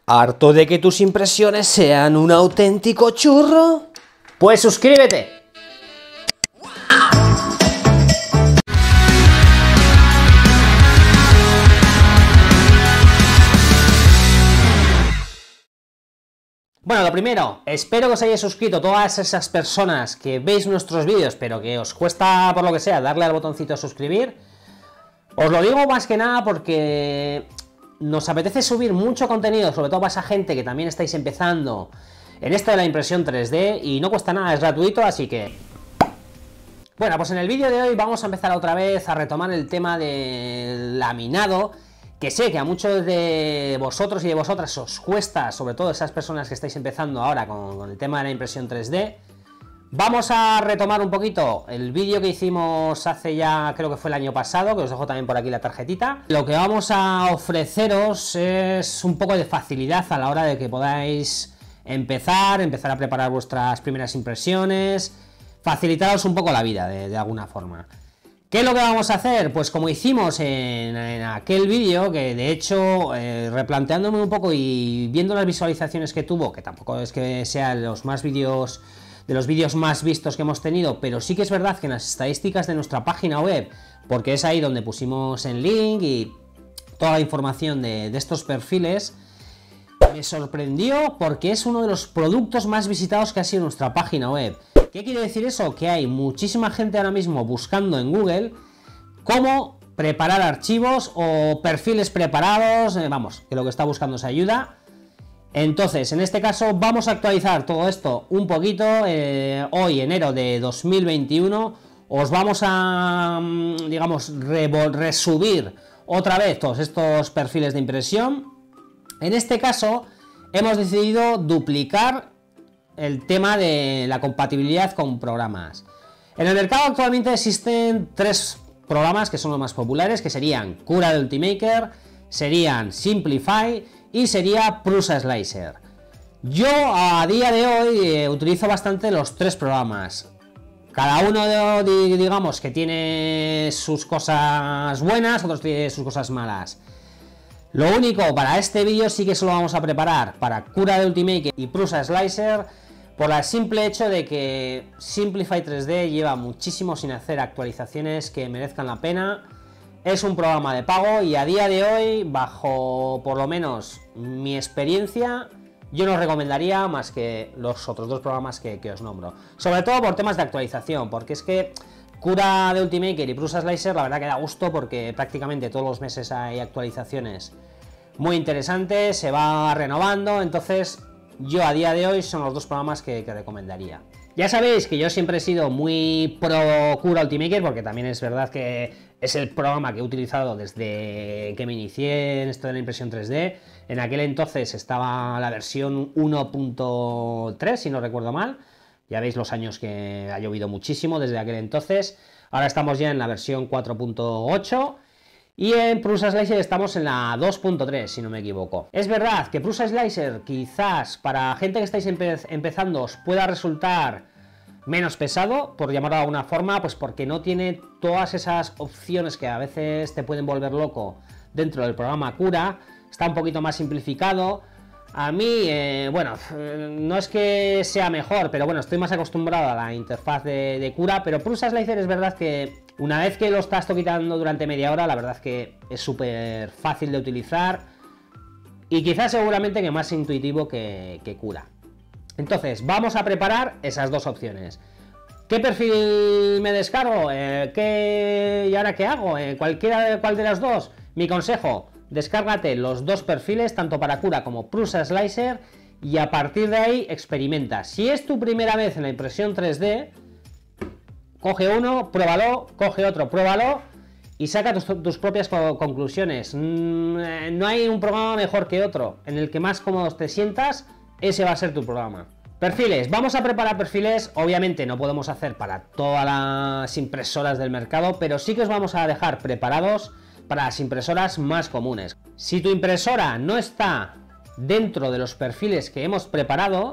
¿Harto de que tus impresiones sean un auténtico churro? Pues suscríbete. Bueno, lo primero, espero que os hayáis suscrito todas esas personas que veis nuestros vídeos, pero que os cuesta, por lo que sea, darle al botoncito a suscribir. Os lo digo más que nada porque nos apetece subir mucho contenido, sobre todo para esa gente que también estáis empezando en esto de la impresión 3D, y no cuesta nada, es gratuito, así que... Bueno, pues en el vídeo de hoy vamos a empezar otra vez a retomar el tema del laminado, que sé que a muchos de vosotros y de vosotras os cuesta, sobre todo esas personas que estáis empezando ahora con el tema de la impresión 3D. Vamos a retomar un poquito el vídeo que hicimos hace ya, creo que fue el año pasado, que os dejo también por aquí la tarjetita. Lo que vamos a ofreceros es un poco de facilidad a la hora de que podáis empezar a preparar vuestras primeras impresiones, facilitaros un poco la vida de alguna forma. ¿Qué es lo que vamos a hacer? Pues como hicimos en aquel vídeo, que de hecho, replanteándome un poco y viendo las visualizaciones que tuvo, que tampoco es que sean los vídeos más vistos que hemos tenido, pero sí que es verdad que en las estadísticas de nuestra página web, porque es ahí donde pusimos el link y toda la información de estos perfiles, me sorprendió porque es uno de los productos más visitados que ha sido nuestra página web. ¿Qué quiere decir eso? Que hay muchísima gente ahora mismo buscando en Google cómo preparar archivos o perfiles preparados, vamos, que lo que está buscando es ayuda. Entonces, en este caso vamos a actualizar todo esto un poquito. Hoy, enero de 2021, os vamos a, digamos, resubir otra vez todos estos perfiles de impresión. En este caso, hemos decidido duplicar el tema de la compatibilidad con programas. En el mercado actualmente existen tres programas que son los más populares, que serían Cura de Ultimaker, serían Simplify y sería Prusa Slicer. Yo a día de hoy utilizo bastante los tres programas. Cada uno, digamos, que tiene sus cosas buenas, otros tiene sus cosas malas. Lo único, para este vídeo sí que se lo vamos a preparar para Cura de Ultimaker y Prusa Slicer, por el simple hecho de que Simplify 3D lleva muchísimo sin hacer actualizaciones que merezcan la pena. Es un programa de pago y a día de hoy, bajo por lo menos mi experiencia, yo no os recomendaría más que los otros dos programas que os nombro. Sobre todo por temas de actualización, porque es que Cura de Ultimaker y Prusa Slicer la verdad que da gusto porque prácticamente todos los meses hay actualizaciones muy interesantes, se va renovando, entonces yo a día de hoy son los dos programas que recomendaría. Ya sabéis que yo siempre he sido muy pro Cura Ultimaker, porque también es verdad que es el programa que he utilizado desde que me inicié en esto de la impresión 3D. En aquel entonces estaba la versión 1.3, si no recuerdo mal. Ya veis los años que ha llovido muchísimo desde aquel entonces. Ahora estamos ya en la versión 4.8. Y en Prusa Slicer estamos en la 2.3, si no me equivoco. Es verdad que Prusa Slicer quizás para gente que estáis empezando os pueda resultar menos pesado, por llamarlo de alguna forma, pues porque no tiene todas esas opciones que a veces te pueden volver loco dentro del programa Cura. Está un poquito más simplificado. A mí, bueno, no es que sea mejor, pero bueno, estoy más acostumbrado a la interfaz de Cura, pero Prusa Slicer es verdad que una vez que lo estás quitando durante media hora, la verdad que es súper fácil de utilizar y quizás seguramente que más intuitivo que Cura. Entonces, vamos a preparar esas dos opciones. ¿Qué perfil me descargo? ¿Y ahora qué hago? ¿Cuál de las dos? Mi consejo: descárgate los dos perfiles, tanto para Cura como Prusa Slicer, y a partir de ahí experimenta. Si es tu primera vez en la impresión 3D, coge uno, pruébalo, coge otro, pruébalo y saca tus propias conclusiones. No hay un programa mejor que otro. En el que más cómodo te sientas, ese va a ser tu programa. Perfiles, vamos a preparar perfiles. Obviamente no podemos hacer para todas las impresoras del mercado, pero sí que os vamos a dejar preparados para las impresoras más comunes. Si tu impresora no está dentro de los perfiles que hemos preparado,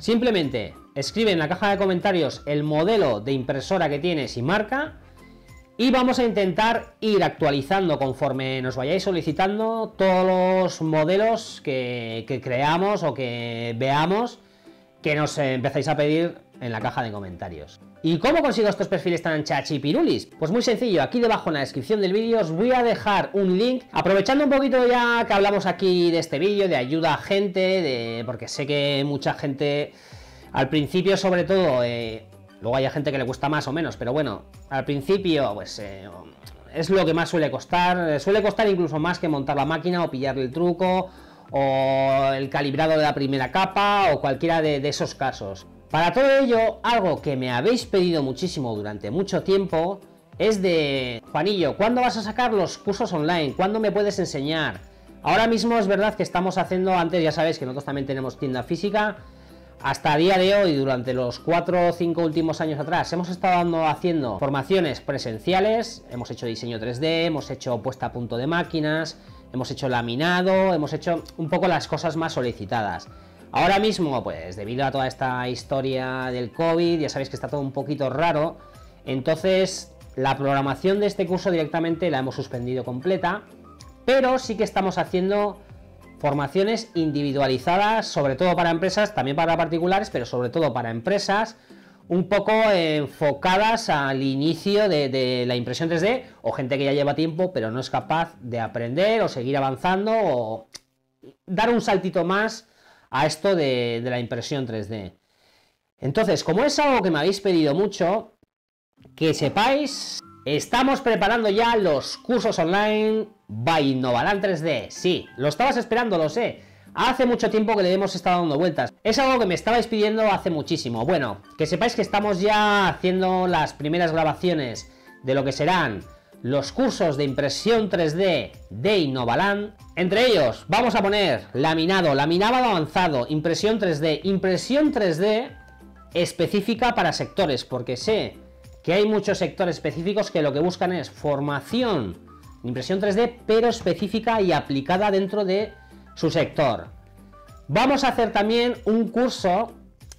simplemente escribe en la caja de comentarios el modelo de impresora que tienes y marca, Y vamos a intentar ir actualizando conforme nos vayáis solicitando todos los modelos que creamos o que veamos que nos empezáis a pedir en la caja de comentarios. ¿Y cómo consigo estos perfiles tan chachipirulis? Pues muy sencillo, aquí debajo en la descripción del vídeo os voy a dejar un link, aprovechando un poquito ya que hablamos aquí de este vídeo, de ayuda a gente, porque sé que mucha gente, al principio sobre todo, luego hay gente que le cuesta más o menos, pero bueno, al principio pues es lo que más suele costar incluso más que montar la máquina o pillarle el truco, o el calibrado de la primera capa, o cualquiera de esos casos. Para todo ello, algo que me habéis pedido muchísimo durante mucho tiempo es de: Juanillo, ¿cuándo vas a sacar los cursos online? ¿Cuándo me puedes enseñar? Ahora mismo es verdad que estamos haciendo, antes ya sabéis que nosotros también tenemos tienda física, hasta a día de hoy, durante los 4 o 5 últimos años atrás, hemos estado haciendo formaciones presenciales, hemos hecho diseño 3D, hemos hecho puesta a punto de máquinas, hemos hecho laminado, hemos hecho un poco las cosas más solicitadas. Ahora mismo, pues debido a toda esta historia del COVID, ya sabéis que está todo un poquito raro, entonces la programación de este curso directamente la hemos suspendido completa, pero sí que estamos haciendo formaciones individualizadas, sobre todo para empresas, también para particulares, pero sobre todo para empresas, un poco enfocadas al inicio de la impresión 3D, o gente que ya lleva tiempo pero no es capaz de aprender o seguir avanzando o dar un saltito más a esto de la impresión 3D. Entonces, como es algo que me habéis pedido mucho, que sepáis, estamos preparando ya los cursos online by Innovaland 3D. Sí, lo estabas esperando, lo sé. Hace mucho tiempo que le hemos estado dando vueltas. Es algo que me estabais pidiendo hace muchísimo. Bueno, que sepáis que estamos ya haciendo las primeras grabaciones de lo que serán los cursos de impresión 3D de Innovaland. Entre ellos vamos a poner laminado avanzado, impresión 3D específica para sectores, porque sé que hay muchos sectores específicos que lo que buscan es formación de impresión 3D, pero específica y aplicada dentro de su sector. Vamos a hacer también un curso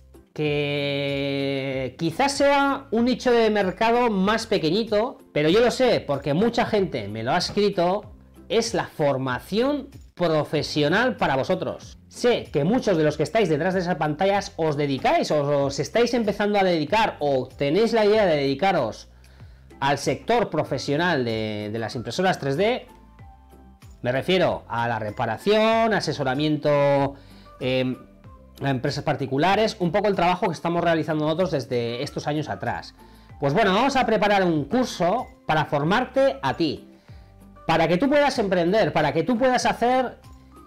que quizás sea un nicho de mercado más pequeñito, pero yo lo sé porque mucha gente me lo ha escrito, es la formación profesional para vosotros. Sé que muchos de los que estáis detrás de esas pantallas os dedicáis, o os estáis empezando a dedicar, o tenéis la idea de dedicaros al sector profesional de las impresoras 3D. Me refiero a la reparación, asesoramiento a empresas particulares, un poco el trabajo que estamos realizando nosotros desde estos años atrás. Pues bueno, vamos a preparar un curso para formarte a ti, para que tú puedas emprender, para que tú puedas hacer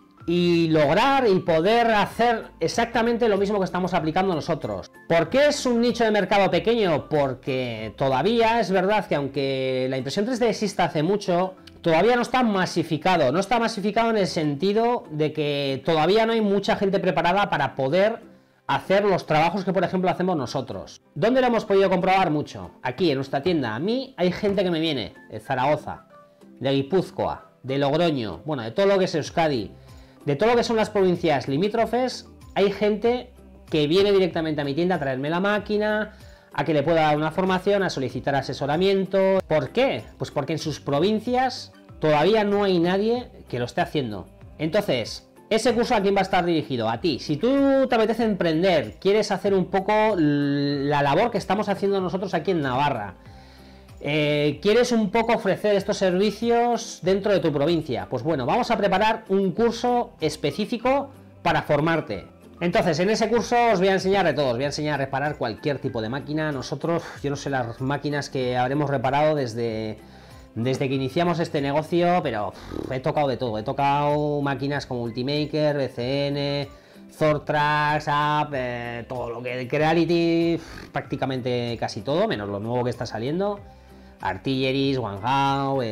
y lograr y poder hacer exactamente lo mismo que estamos aplicando nosotros. ¿Por qué es un nicho de mercado pequeño? Porque todavía es verdad que aunque la impresión 3D exista hace mucho, todavía no está masificado. No está masificado en el sentido de que todavía no hay mucha gente preparada para poder hacer los trabajos que, por ejemplo, hacemos nosotros. ¿Dónde lo hemos podido comprobar mucho? Aquí, en nuestra tienda. A mí hay gente que me viene de Zaragoza, de Guipúzcoa, de Logroño, bueno, de todo lo que es Euskadi, de todo lo que son las provincias limítrofes. Hay gente que viene directamente a mi tienda a traerme la máquina, a que le pueda dar una formación, a solicitar asesoramiento. ¿Por qué? Pues porque en sus provincias todavía no hay nadie que lo esté haciendo. Entonces, ese curso a quién va a estar dirigido, a ti. Si tú te apetece emprender, quieres hacer un poco la labor que estamos haciendo nosotros aquí en Navarra, quieres un poco ofrecer estos servicios dentro de tu provincia, pues bueno, vamos a preparar un curso específico para formarte. Entonces, en ese curso os voy a enseñar de todo, os voy a enseñar a reparar cualquier tipo de máquina. Nosotros, yo no sé las máquinas que habremos reparado desde que iniciamos este negocio, pero he tocado de todo. He tocado máquinas como Ultimaker, BCN, Zortrax, App, todo lo que Creality, prácticamente casi todo, menos lo nuevo que está saliendo. Artilleries, Wanhao,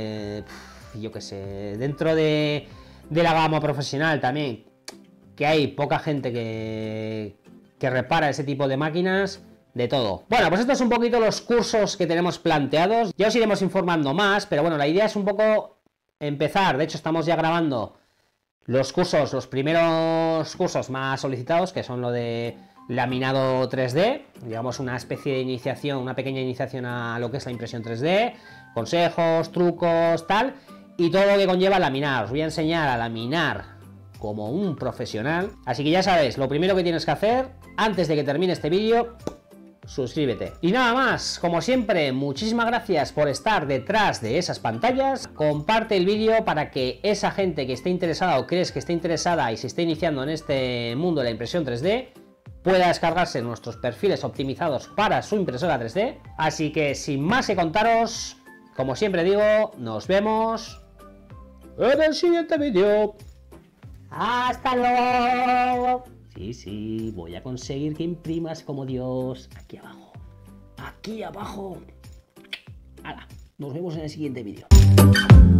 yo qué sé, dentro de la gama profesional también, que hay poca gente que repara ese tipo de máquinas, de todo. Bueno, pues estos son un poquito los cursos que tenemos planteados. Ya os iremos informando más, pero bueno, la idea es un poco empezar. De hecho, estamos ya grabando los cursos, los primeros cursos más solicitados, que son lo de laminado 3D, digamos una especie de iniciación, una pequeña iniciación a lo que es la impresión 3D, consejos, trucos, tal, y todo lo que conlleva laminar. Os voy a enseñar a laminar como un profesional. Así que ya sabéis, lo primero que tienes que hacer antes de que termine este vídeo, suscríbete. Y nada más, como siempre, muchísimas gracias por estar detrás de esas pantallas. Comparte el vídeo para que esa gente que esté interesada o crees que esté interesada y se esté iniciando en este mundo de la impresión 3D pueda descargarse nuestros perfiles optimizados para su impresora 3D. Así que sin más que contaros, como siempre digo, nos vemos en el siguiente vídeo. ¡Hasta luego! Sí, voy a conseguir que imprimas como Dios. Aquí abajo. Aquí abajo. ¡Hala! Nos vemos en el siguiente vídeo.